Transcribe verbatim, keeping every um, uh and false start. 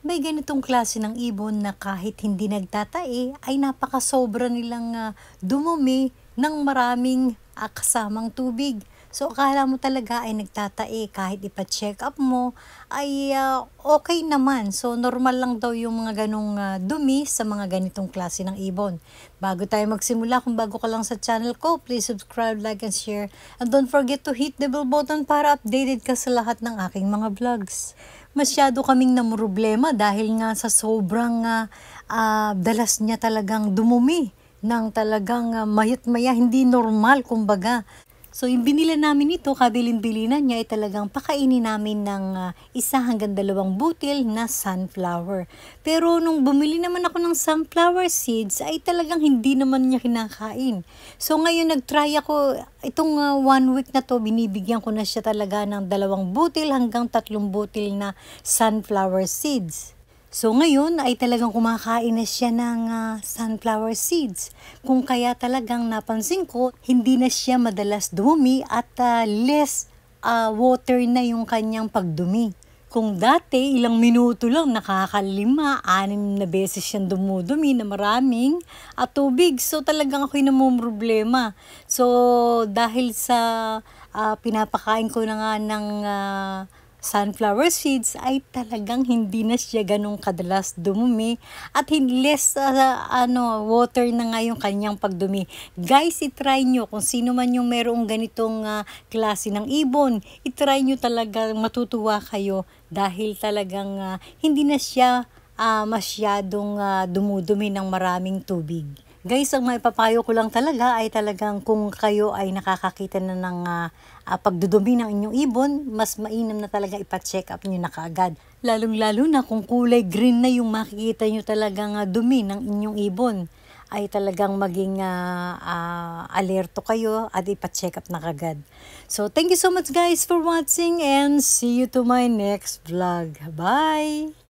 May ganitong klase ng ibon na kahit hindi nagtatae ay napakasobra nilang ah, dumumi ng maraming ah, kasamang tubig. So akala mo talaga ay nagtatae kahit ipa-check up mo ay ah, okay naman. So normal lang daw yung mga ganong ah, dumi sa mga ganitong klase ng ibon. Bago tayo magsimula, kung bago ka lang sa channel ko, please subscribe, like, and share. And don't forget to hit the bell button para updated ka sa lahat ng aking mga vlogs. Masyado kaming namroblema dahil nga sa sobrang ah, ah, dalas niya talagang dumumi ng talagang uh, mayat-maya, hindi normal kumbaga. So yung binila namin ito, kabilin-bilinan niya ay talagang pakainin namin ng ah, isa hanggang dalawang butil na sunflower. Pero nung bumili naman ako ng sunflower seeds ay talagang hindi naman niya kinakain. So ngayon nag-try ako, itong ah, one week na to, binibigyan ko na siya talaga ng dalawang butil hanggang tatlong butil na sunflower seeds. So ngayon ay talagang kumakain na siya ng ah, sunflower seeds. Kung kaya talagang napansin ko, hindi na siya madalas dumumi at ah, less ah, water na yung kanyang pagdumi. Kung dati, ilang minuto lang, nakakalima, anim na beses siyang dumudumi na maraming at tubig. So talagang ako'y namumroblema. So dahil sa ah, pinapakain ko na nga ng ah, sunflower seeds ay talagang hindi na siya ganong kadalas dumumi at less uh, ano, water na nga yung kanyang pagdumi. Guys, itry nyo kung sino man yung merong ganitong uh, klase ng ibon, itry nyo talaga, matutuwa kayo dahil talagang uh, hindi na siya uh, masyadong uh, dumudumi ng maraming tubig. Guys, ang maipapayo ko lang talaga ay talagang kung kayo ay nakakakita na ng uh, uh, pagdudumi ng inyong ibon, mas mainam na talaga ipa-check up nyo na kaagad. Lalong-lalo na kung kulay green na yung makikita nyo talagang uh, dumi ng inyong ibon, ay talagang maging uh, uh, alerto kayo at ipa-check up na kaagad. So, thank you so much guys for watching and see you to my next vlog. Bye!